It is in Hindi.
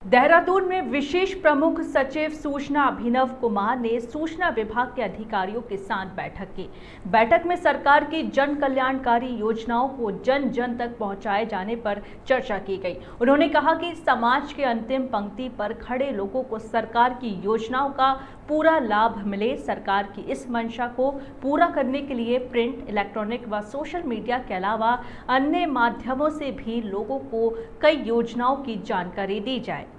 देहरादून में विशेष प्रमुख सचिव सूचना अभिनव कुमार ने सूचना विभाग के अधिकारियों के साथ बैठक की। बैठक में सरकार की जन कल्याणकारी योजनाओं को जन जन तक पहुंचाए जाने पर चर्चा की गई। उन्होंने कहा कि समाज के अंतिम पंक्ति पर खड़े लोगों को सरकार की योजनाओं का पूरा लाभ मिले। सरकार की इस मंशा को पूरा करने के लिए प्रिंट, इलेक्ट्रॉनिक व सोशल मीडिया के अलावा अन्य माध्यमों से भी लोगों को कई योजनाओं की जानकारी दी जाए।